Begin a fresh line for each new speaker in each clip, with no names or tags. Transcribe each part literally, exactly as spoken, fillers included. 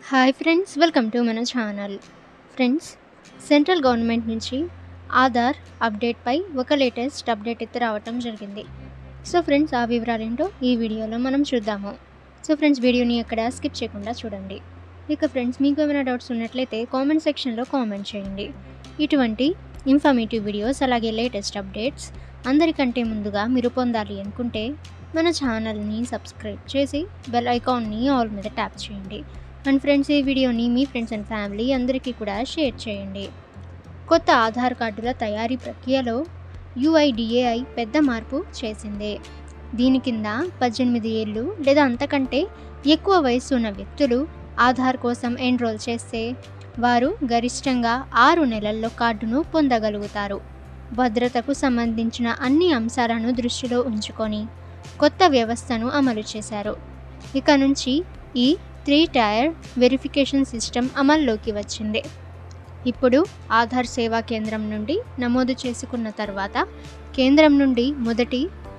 Hi friends, welcome to మన channel. Friends, central government నుంచి ఆధార్ అప్డేట్పై ఒక లేటెస్ట్ అప్డేట్ అయితే రావటం జరిగింది. సో ఫ్రెండ్స్, ఆ వివరాలు ఏంటో ఈ వీడియోలో మనం చూద్దాము. సో ఫ్రెండ్స్, వీడియోని ఎక్కడ స్కిప్ చేయకుండా చూడండి. ఇక ఫ్రెండ్స్, మీకు ఏమైనా డౌట్స్ ఉన్నట్లయితే కామెంట్ సెక్షన్లో కామెంట్ చేయండి. ఇటువంటి ఇన్ఫర్మేటివ్ వీడియోస్ అలాగే లేటెస్ట్ అప్డేట్స్ అందరికంటే ముందుగా మీరు పొందాలి అనుకుంటే మన ఛానల్ని సబ్స్క్రైబ్ చేసి బెల్ ఐకాన్ని ఆల్ మీద ట్యాప్ చేయండి. అండ్ ఫ్రెండ్స్, ఈ వీడియోని మీ ఫ్రెండ్స్ అండ్ ఫ్యామిలీ అందరికీ కూడా షేర్ చేయండి. కొత్త ఆధార్ కార్డుల తయారీ ప్రక్రియలో యూఐడిఏఐ పెద్ద మార్పు చేసింది. దీని కింద పద్దెనిమిది ఏళ్ళు లేదా అంతకంటే ఎక్కువ వయసు ఉన్న వ్యక్తులు ఆధార్ కోసం ఎన్రోల్ చేస్తే వారు గరిష్టంగా ఆరు నెలల్లో కార్డును పొందగలుగుతారు. భద్రతకు సంబంధించిన అన్ని అంశాలను దృష్టిలో ఉంచుకొని కొత్త వ్యవస్థను అమలు చేశారు. ఇక నుంచి ఈ త్రీ టైర్ వెరిఫికేషన్ సిస్టమ్ అమల్లోకి వచ్చింది. ఇప్పుడు ఆధార్ సేవా కేంద్రం నుండి నమోదు చేసుకున్న తర్వాత కేంద్రం నుండి మొదటి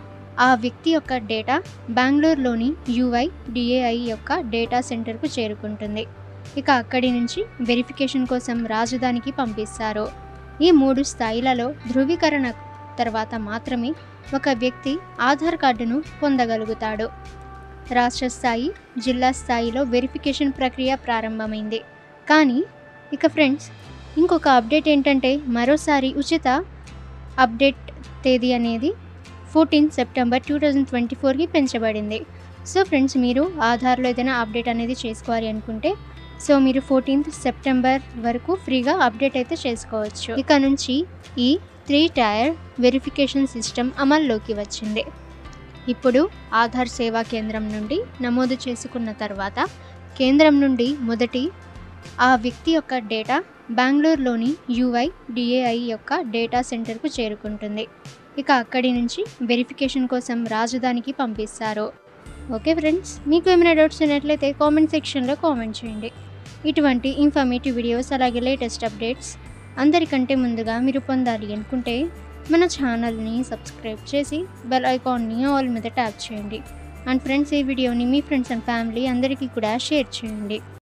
ఆ వ్యక్తి యొక్క డేటా బెంగళూరులోని యూఐడిఏఐ యొక్క డేటా సెంటర్కు చేరుకుంటుంది. ఇక అక్కడి నుంచి వెరిఫికేషన్ కోసం రాజధానికి పంపిస్తారు. ఈ మూడు స్థాయిలలో ధృవీకరణ తర్వాత మాత్రమే ఒక వ్యక్తి ఆధార్ కార్డును పొందగలుగుతాడు. రాష్ట్ర స్థాయి, జిల్లా స్థాయిలో వెరిఫికేషన్ ప్రక్రియ ప్రారంభమైంది. కానీ ఇక ఫ్రెండ్స్, ఇంకొక అప్డేట్ ఏంటంటే మరోసారి ఉచిత అప్డేట్ తేదీ అనేది fourteen September two thousand twenty ఫోర్కి పెంచబడింది. సో ఫ్రెండ్స్, మీరు ఆధార్లో ఏదైనా అప్డేట్ అనేది చేసుకోవాలి అనుకుంటే సో మీరు ఫోర్టీన్త్ సెప్టెంబర్ వరకు ఫ్రీగా అప్డేట్ అయితే చేసుకోవచ్చు. ఇక నుంచి ఈ త్రీ టైర్ వెరిఫికేషన్ సిస్టమ్ అమల్లోకి వచ్చింది. ఇప్పుడు ఆధార్ సేవా కేంద్రం నుండి నమోదు చేసుకున్న తర్వాత కేంద్రం నుండి మొదటి ఆ వ్యక్తి యొక్క డేటా బెంగళూరులోని యూఐడిఏఐ యొక్క డేటా సెంటర్కు చేరుకుంటుంది. ఇక అక్కడి నుంచి వెరిఫికేషన్ కోసం రాజధానికి పంపిస్తారు. ఓకే ఫ్రెండ్స్, మీకు ఏమైనా డౌట్స్ ఉన్నట్లయితే కామెంట్ సెక్షన్లో కామెంట్ చేయండి. ఇటువంటి ఇన్ఫర్మేటివ్ వీడియోస్ అలాగే లేటెస్ట్ అప్డేట్స్ అందరికంటే ముందుగా మీరు పొందాలి అనుకుంటే మన ఛానల్ని సబ్స్క్రైబ్ చేసి బెల్ ఐకాన్ని ఆల్ మీద ట్యాప్ చేయండి. అండ్ ఫ్రెండ్స్, ఈ వీడియోని మీ ఫ్రెండ్స్ అండ్ ఫ్యామిలీ అందరికీ కూడా షేర్ చేయండి.